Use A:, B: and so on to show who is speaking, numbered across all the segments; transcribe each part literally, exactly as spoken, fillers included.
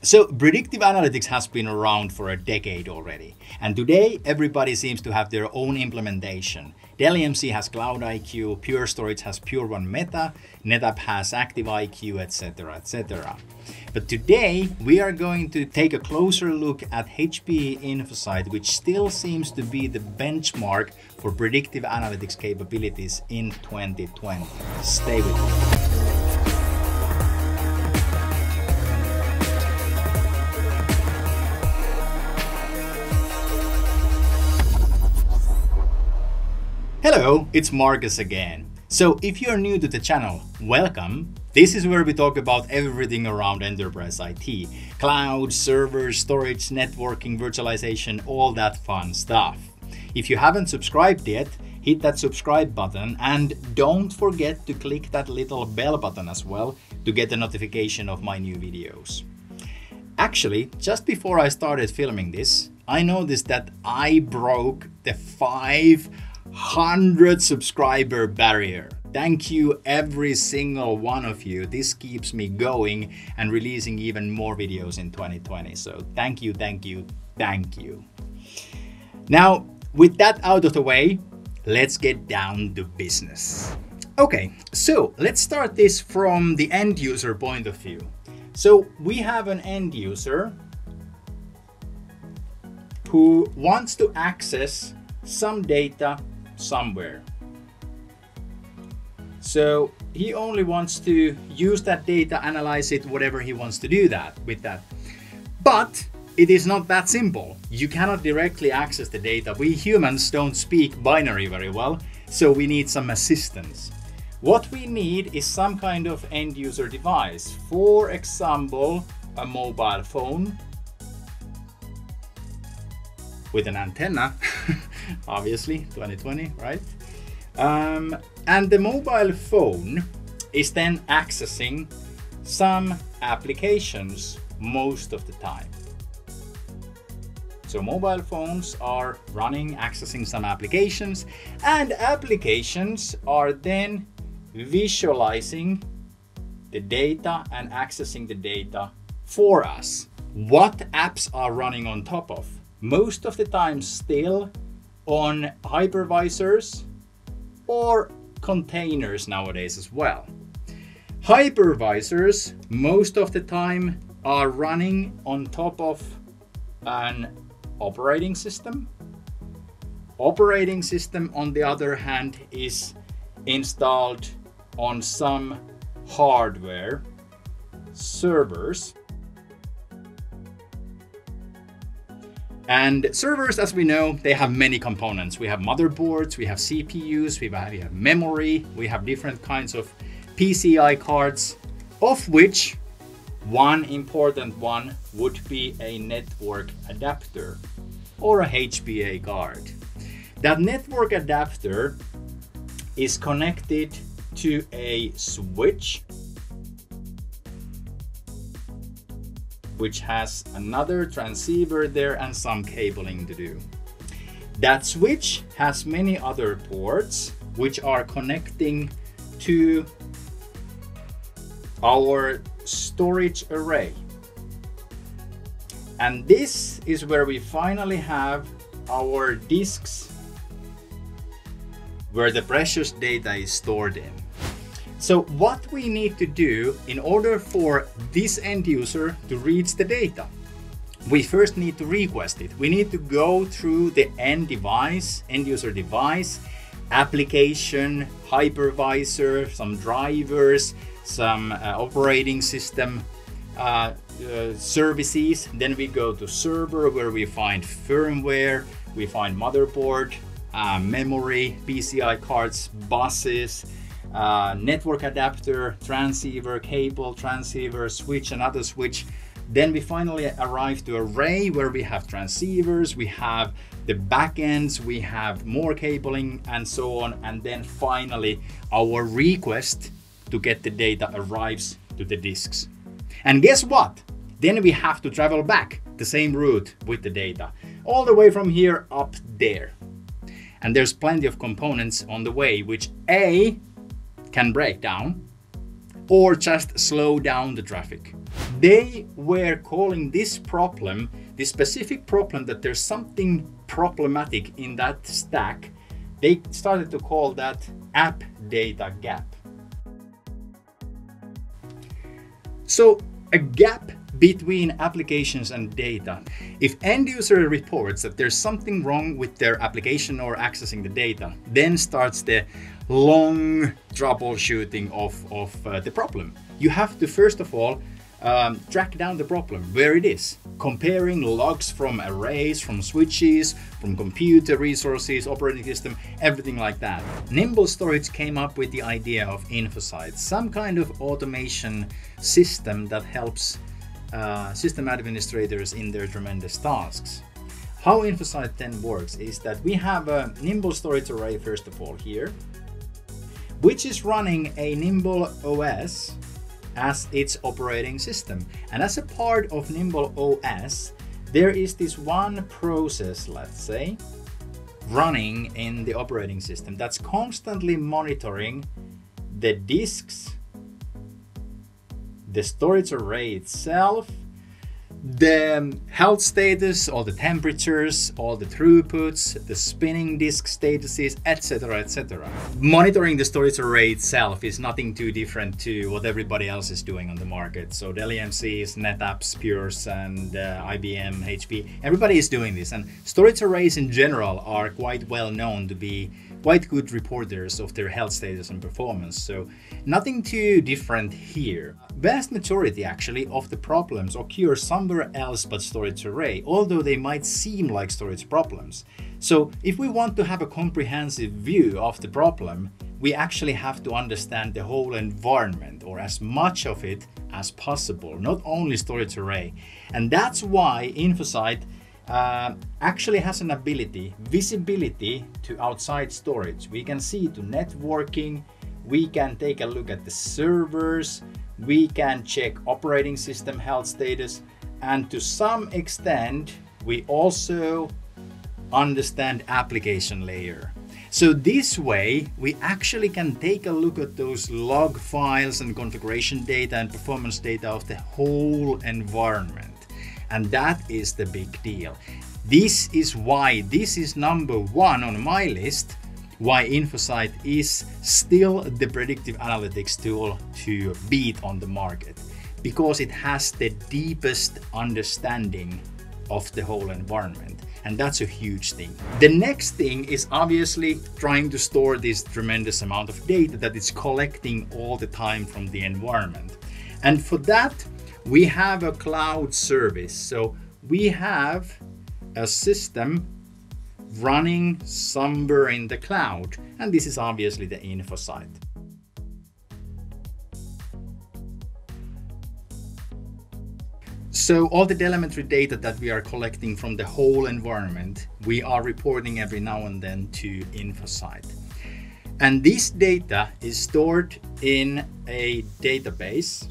A: So predictive analytics has been around for a decade already, and today everybody seems to have their own implementation. Dell E M C has Cloud I Q, Pure Storage has Pure One Meta, NetApp has Active I Q, et cetera, et cetera. But today we are going to take a closer look at H P E InfoSight, which still seems to be the benchmark for predictive analytics capabilities in twenty twenty. Stay with me. Hello, it's Marcus again. So if you're new to the channel, welcome. This is where we talk about everything around enterprise I T. Cloud, servers, storage, networking, virtualization, all that fun stuff. If you haven't subscribed yet, hit that subscribe button and don't forget to click that little bell button as well to get a notification of my new videos. Actually, just before I started filming this, I noticed that I broke the five hundred subscriber barrier. Thank you every single one of you. This keeps me going and releasing even more videos in twenty twenty. So thank you, thank you, thank you. Now, with that out of the way, let's get down to business. Okay, so let's start this from the end user point of view. So we have an end user who wants to access some data somewhere. So he only wants to use that data, analyze it, whatever he wants to do that with that. But it is not that simple. You cannot directly access the data. We humans don't speak binary very well, so we need some assistance. What we need is some kind of end user device. For example, a mobile phone with an antenna, obviously, twenty twenty, right? Um, and the mobile phone is then accessing some applications most of the time. So mobile phones are running, accessing some applications, and applications are then visualizing the data and accessing the data for us. What apps are running on top of? Most of the time still on hypervisors or containers nowadays as well. Hypervisors most of the time are running on top of an operating system. Operating system, on the other hand, is installed on some hardware, servers. And servers, as we know, they have many components. We have motherboards, we have C P Us, we have, we have memory, we have different kinds of P C I cards, of which one important one would be a network adapter or a H P A card. That network adapter is connected to a switch, which has another transceiver there and some cabling to do. That switch has many other ports which are connecting to our storage array. And this is where we finally have our disks where the precious data is stored in. So what we need to do in order for this end user to reach the data, we first need to request it. We need to go through the end device, end user device, application, hypervisor, some drivers, some uh, operating system uh, uh, services. Then we go to server where we find firmware, we find motherboard, uh, memory, P C I cards, buses, Uh, network adapter, transceiver, cable, transceiver, switch, another switch. Then we finally arrive to array where we have transceivers, we have the backends, we have more cabling and so on. And then finally our request to get the data arrives to the disks. And guess what? Then we have to travel back the same route with the data, all the way from here up there. And there's plenty of components on the way, which A, can break down, or just slow down the traffic. They were calling this problem, this specific problem, that there's something problematic in that stack. They started to call that app data gap. So a gap between applications and data. If end user reports that there's something wrong with their application or accessing the data, then starts the long troubleshooting of, of uh, the problem. You have to first of all um, track down the problem, where it is, comparing logs from arrays, from switches, from computer resources, operating system, everything like that. Nimble Storage came up with the idea of InfoSight, some kind of automation system that helps uh, system administrators in their tremendous tasks. How InfoSight then works is that we have a Nimble Storage array first of all here, which is running a Nimble O S as its operating system. And as a part of Nimble O S, there is this one process, let's say, running in the operating system that's constantly monitoring the disks, the storage array itself, the health status, all the temperatures, all the throughputs, the spinning disk statuses, et cetera, et cetera. Monitoring the storage array itself is nothing too different to what everybody else is doing on the market. So Dell E M Cs, NetApps, Pures, and uh, I B M, H P, everybody is doing this. And storage arrays in general are quite well known to be quite good reporters of their health status and performance. So nothing too different here. Vast majority actually of the problems occur somewhere else but storage array, although they might seem like storage problems. So if we want to have a comprehensive view of the problem, we actually have to understand the whole environment, or as much of it as possible, not only storage array. And that's why InfoSight Uh, actually has an ability, visibility to outside storage. We can see to networking, we can take a look at the servers, we can check operating system health status, and to some extent, we also understand application layer. So this way, we actually can take a look at those log files and configuration data and performance data of the whole environment. And that is the big deal. This is why this is number one on my list, why InfoSight is still the predictive analytics tool to beat on the market, because it has the deepest understanding of the whole environment. And that's a huge thing. The next thing is obviously trying to store this tremendous amount of data that it's collecting all the time from the environment. And for that, we have a cloud service. So we have a system running somewhere in the cloud. And this is obviously the InfoSight. So all the telemetry data that we are collecting from the whole environment, we are reporting every now and then to InfoSight. And this data is stored in a database,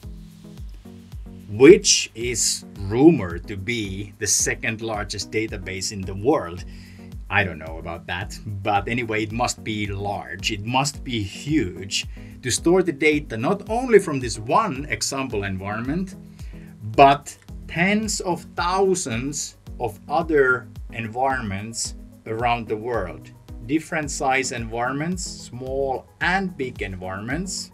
A: which is rumored to be the second largest database in the world. I don't know about that, but anyway, it must be large. It must be huge to store the data not only from this one example environment, but tens of thousands of other environments around the world. Different size environments, small and big environments.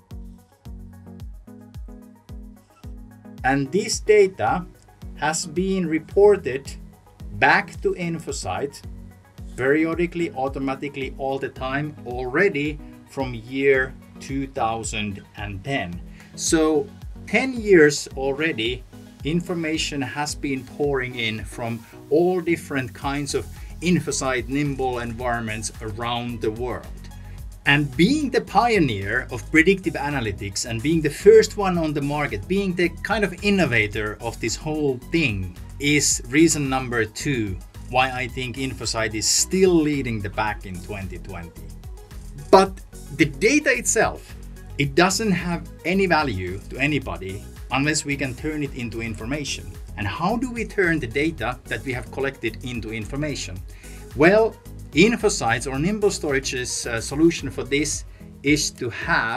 A: And this data has been reported back to InfoSight periodically, automatically, all the time already from year two thousand ten. So ten years already, information has been pouring in from all different kinds of InfoSight Nimble environments around the world. And being the pioneer of predictive analytics and being the first one on the market, being the kind of innovator of this whole thing, is reason number two why I think InfoSight is still leading the pack in twenty twenty. But the data itself, it doesn't have any value to anybody unless we can turn it into information. And how do we turn the data that we have collected into information? Well, InfoSight's or Nimble Storage's uh, solution for this is to have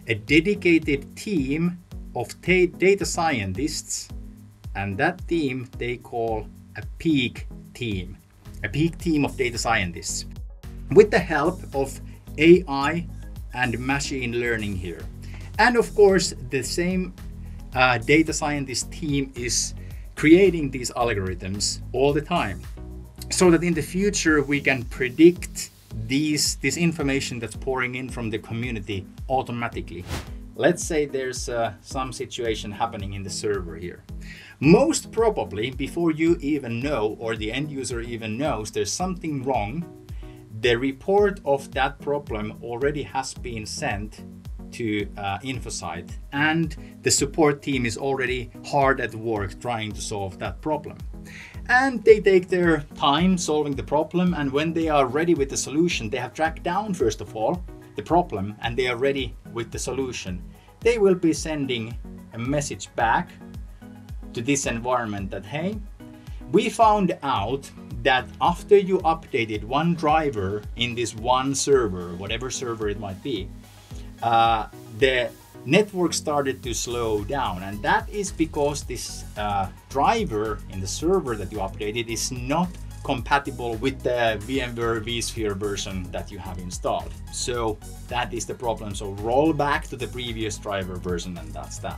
A: a dedicated team of data scientists, and that team they call a peak team, a peak team of data scientists, with the help of A I and machine learning here. And of course, the same uh, data scientist team is creating these algorithms all the time, so that in the future we can predict these this information that's pouring in from the community automatically. Let's say there's uh, some situation happening in the server here. Most probably, before you even know, or the end user even knows there's something wrong, the report of that problem already has been sent to uh, InfoSight, and the support team is already hard at work trying to solve that problem. And they take their time solving the problem, and when they are ready with the solution, they have tracked down first of all the problem, and they are ready with the solution. They will be sending a message back to this environment that, hey, we found out that after you updated one driver in this one server, whatever server it might be, uh, the network started to slow down, and that is because this uh, driver in the server that you updated is not compatible with the VMware vSphere version that you have installed. So that is the problem. So roll back to the previous driver version, and that's that.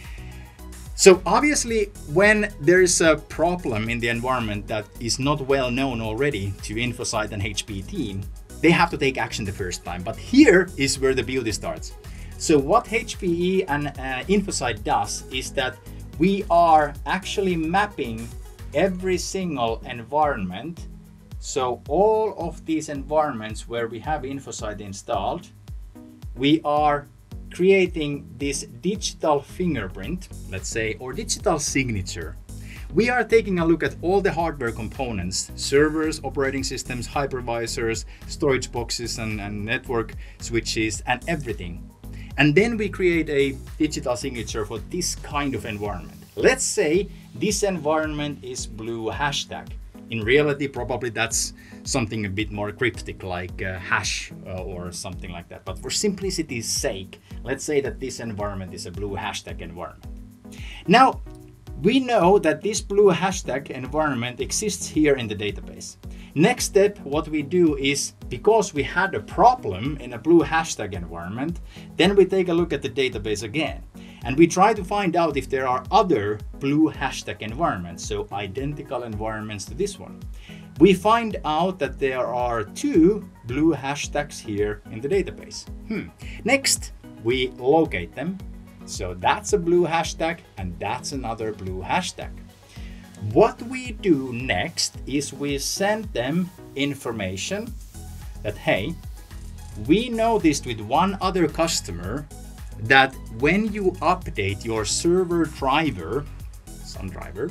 A: So obviously, when there is a problem in the environment that is not well known already to InfoSight and H P E team, they have to take action the first time. But here is where the beauty starts. So what H P E and uh, InfoSight does is that we are actually mapping every single environment. So all of these environments where we have InfoSight installed, we are creating this digital fingerprint, let's say, or digital signature. We are taking a look at all the hardware components, servers, operating systems, hypervisors, storage boxes, and, and network switches, and everything. And then we create a digital signature for this kind of environment. Let's say this environment is blue hashtag. In reality, probably that's something a bit more cryptic, like uh, hash uh, or something like that. But for simplicity's sake, let's say that this environment is a blue hashtag environment. Now, we know that this blue hashtag environment exists here in the database. Next step, what we do is, because we had a problem in a blue hashtag environment, then we take a look at the database again. And we try to find out if there are other blue hashtag environments, so identical environments to this one. We find out that there are two blue hashtags here in the database. Hmm. Next, we locate them. So that's a blue hashtag, and that's another blue hashtag. What we do next is we send them information that, hey, we noticed with one other customer that when you update your server driver, some driver,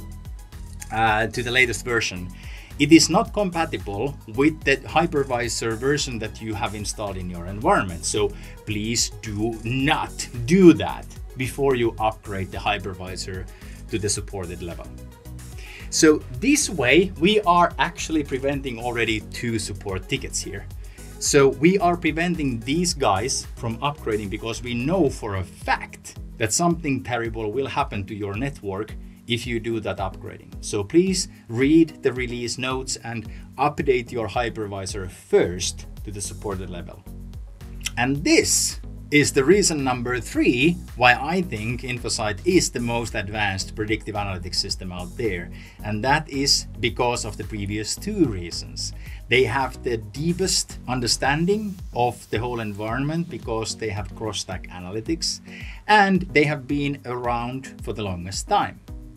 A: uh, to the latest version, it is not compatible with the hypervisor version that you have installed in your environment. So please do not do that before you upgrade the hypervisor to the supported level. So this way, we are actually preventing already two support tickets here. So we are preventing these guys from upgrading because we know for a fact that something terrible will happen to your network if you do that upgrading. So please read the release notes and update your hypervisor first to the supported level. And this is the reason number three why I think InfoSight is the most advanced predictive analytics system out there. And that is because of the previous two reasons. They have the deepest understanding of the whole environment because they have cross-stack analytics, and they have been around for the longest time.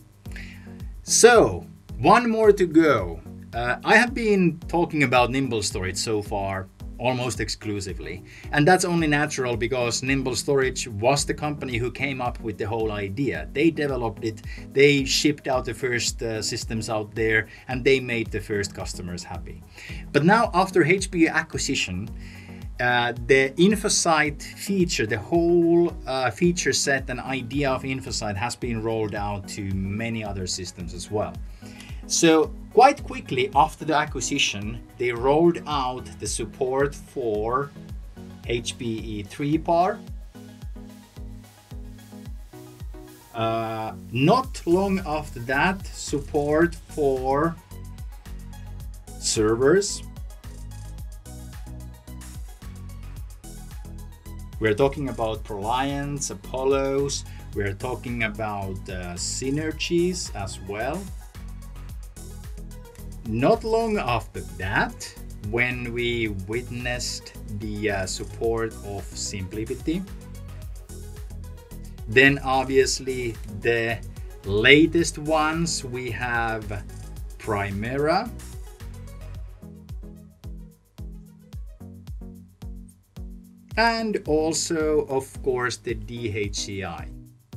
A: So, one more to go. Uh, I have been talking about Nimble Storage so far almost exclusively, and that's only natural because Nimble Storage was the company who came up with the whole idea. They developed it, they shipped out the first uh, systems out there, and they made the first customers happy. But now, after H P E acquisition, uh, the InfoSight feature, the whole uh, feature set and idea of InfoSight has been rolled out to many other systems as well. So quite quickly after the acquisition, they rolled out the support for H P E three par, Uh, not long after that, support for servers. We're talking about ProLiants, Apollos. We're talking about uh, synergies as well. Not long after that, when we witnessed the uh, support of simplicity, then obviously the latest ones we have Primera, and also of course the D H C I.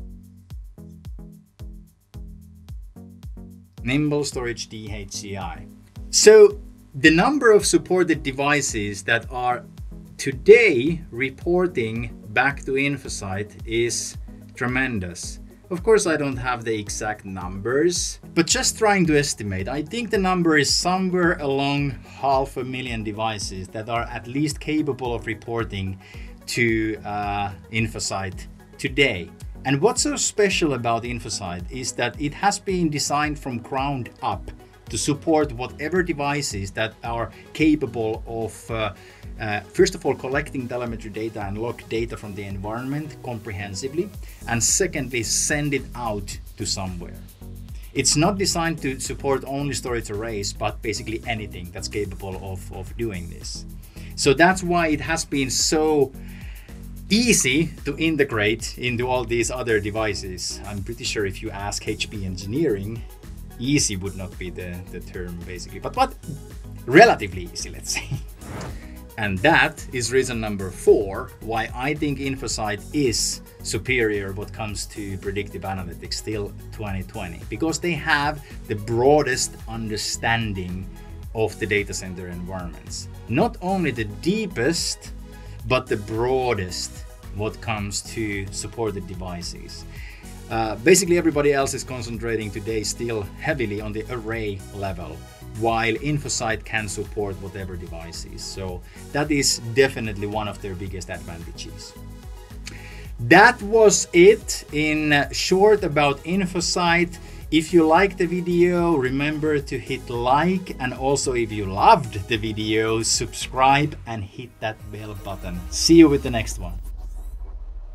A: Nimble Storage D H C I. So the number of supported devices that are today reporting back to InfoSight is tremendous. Of course, I don't have the exact numbers, but just trying to estimate, I think the number is somewhere along half a million devices that are at least capable of reporting to uh, InfoSight today. And what's so special about InfoSight is that it has been designed from ground up to support whatever devices that are capable of, uh, uh, first of all, collecting telemetry data and log data from the environment comprehensively, and secondly, send it out to somewhere. It's not designed to support only storage arrays, but basically anything that's capable of, of doing this. So that's why it has been so easy to integrate into all these other devices. I'm pretty sure if you ask H P E engineering, easy would not be the, the term basically, but what relatively easy, let's say. And that is reason number four why I think InfoSight is superior what comes to predictive analytics still twenty twenty, because they have the broadest understanding of the data center environments. Not only the deepest, but the broadest what comes to supported devices. Uh, basically everybody else is concentrating today still heavily on the array level, while InfoSight can support whatever devices. So that is definitely one of their biggest advantages. That was it in short about InfoSight. If you liked the video, remember to hit like, and also if you loved the video, subscribe and hit that bell button. See you with the next one.